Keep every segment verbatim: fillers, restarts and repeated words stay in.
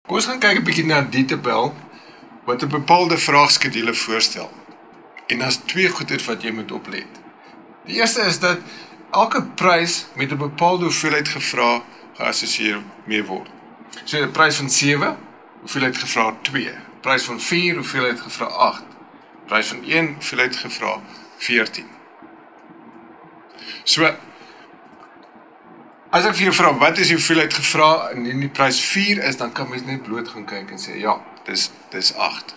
Kom ons gaan kyk 'n bietjie na die tabel wat 'n bepaalde vraagskedule voorstel. En daar's twee goeie wat jy moet oplet. Die eerste is dat elke prys met 'n bepaalde hoeveelheid gevra geassosieer mee word. So 'n prys van sewe, hoeveelheid gevra twee. Prys van vier, hoeveelheid gevra agt. Prys van een, hoeveelheid gevra veertien. So as ek vir jou vra, wat is die hoeveelheid gevra en die prys vier is, dan kan mens net bloot gaan kyk en sê, ja, dis, dis agt.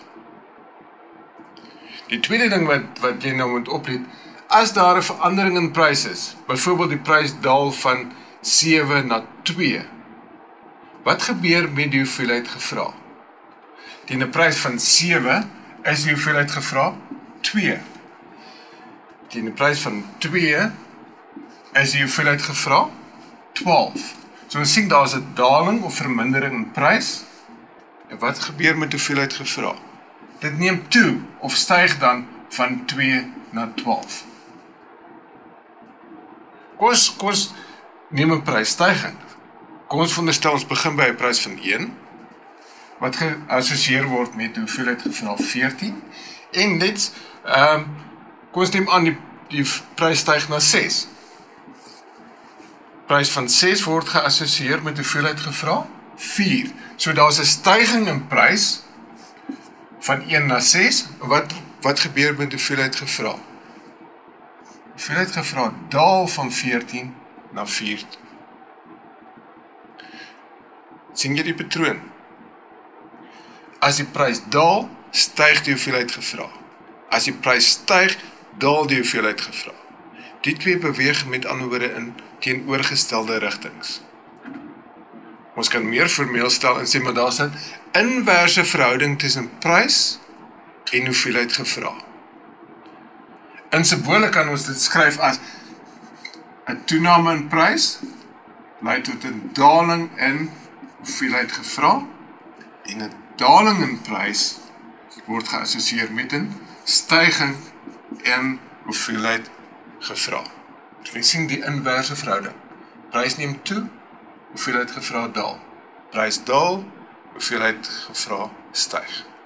Die tweede ding wat, wat jy nou moet oplet, as daar 'n verandering in prys is, byvoorbeeld die prys daal van sewe na twee, wat gebeur met die hoeveelheid gevra? Teen 'n prys van sewe is die hoeveelheid gevra twee. Teen 'n prys van twee is die hoeveelheid gevra twaalf. So ons sien daar is 'n daling of vermindering in prys. En wat gebeur met die hoeveelheid gevra? Dit neem toe of styg dan van twee na twaalf. Kom ons, kom ons neem 'n prysstyging. Kom ons veronderstel ons begin by 'n prys van een wat geassosieer word met die hoeveelheid gevra veertien en net ehm um, kom ons neem aan die, die prys styg na ses. Prys van ses word geassosieer met die hoeveelheid gevra vier. So daar's 'n styging in prys van een na ses. Wat wat gebeur met die hoeveelheid gevra? Die hoeveelheid gevra daal van veertien na vier. Sien jy die patroon? As die prys daal, styg die hoeveelheid gevra. As die prys styg, daal die hoeveelheid gevra. Die twee beweeg met ander woorde in teenoorgestelde rigtings. Ons kan meer formeel stel en sê, maar daar is 'n inverse verhouding tussen prys en hoeveelheid gevra. In simbole kan ons dit skryf as 'n toename in prys lei tot 'n daling in hoeveelheid gevra en 'n daling in prys word geassosieer met 'n styging in hoeveelheid gevra. Jy sien die inverse verhouding. Prys neem toe, hoeveelheid gevra daal. Prys daal, hoeveelheid gevra styg.